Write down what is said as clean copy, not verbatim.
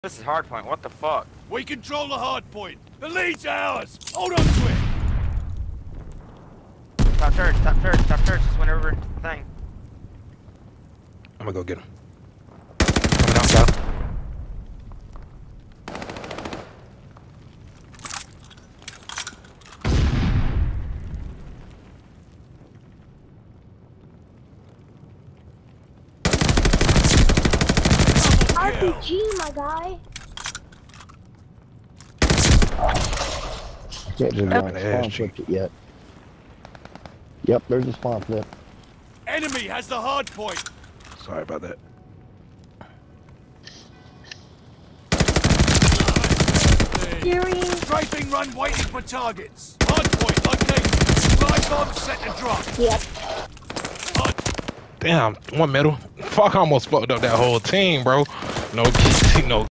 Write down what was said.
This is hard point. What the fuck? We control the hard point. The lead's ours. Hold on to it. Top church, top church, top church. Just went over thing. I'm gonna go get him. Coming out south. RPG, my guy. Can't do not spawn flipped it yet. Yep, there's a spawn flip. Enemy has the hard point. Sorry about that. Fury. Strafing run waiting for targets. Hard point located. Live bomb set to drop. Yep. Damn, one middle. Fuck, I almost fucked up that whole team, bro. No, no